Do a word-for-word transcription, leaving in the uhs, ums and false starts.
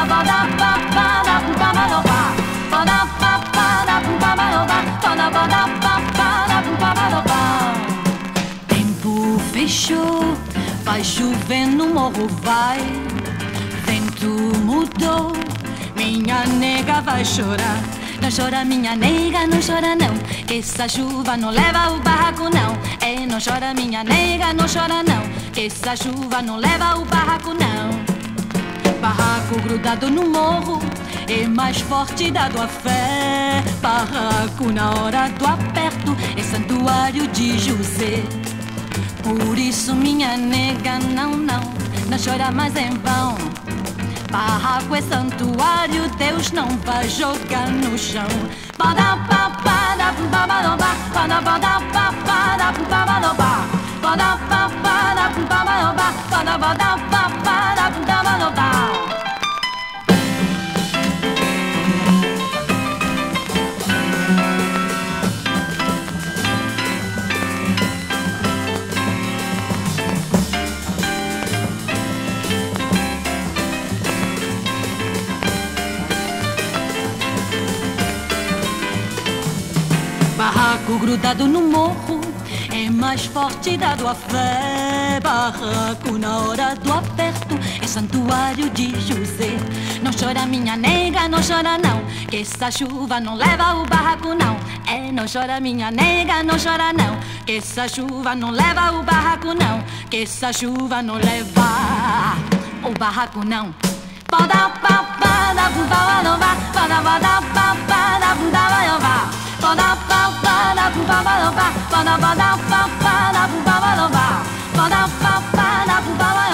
Tempo fechou, vai chover no morro, vai. Vento mudou, minha nega vai chorar. Não chora minha nega, não chora não, que essa chuva não leva o barraco não. É, não chora minha nega, não chora não, que essa chuva não leva o barraco não. Barraco grudado no morro é mais forte dado a fé. Barraco na hora do aperto é santuário de José. Por isso minha nega, não, não, não chora mais em vão. Barraco é santuário, Deus não vai jogar no chão. Barraco grudado no morro é mais forte dado a fé. Barraco na hora do aperto é santuário de José. Não chora minha nega, não chora não, que essa chuva não leva o barraco não. É, não chora minha nega, não chora não, que essa chuva não leva o barraco não. Que essa chuva não leva o barraco não. Poda pa pa da bunda não vá, poda poda pa pa da bunda não vá. Poda pa pa da bunda não vá, poda poda pa pa da bunda não vá. Poda pa pa da bunda